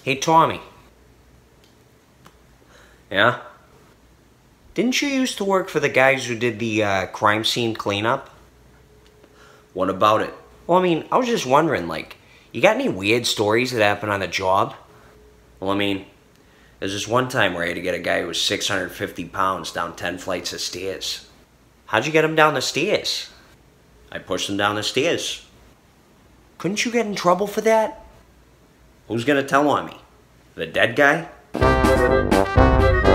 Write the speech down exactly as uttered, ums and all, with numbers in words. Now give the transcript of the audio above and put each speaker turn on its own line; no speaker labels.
Hey, Tommy. Yeah? Didn't you used to work for the guys who did the uh, crime scene cleanup?
What about it?
Well, I mean, I was just wondering, like, you got any weird stories that happened on the job?
Well, I mean, there's this one time where I had to get a guy who was six hundred fifty pounds down ten flights of stairs.
How'd you get him down the stairs?
I pushed him down the stairs.
Couldn't you get in trouble for that?
Who's gonna tell on me? The dead guy?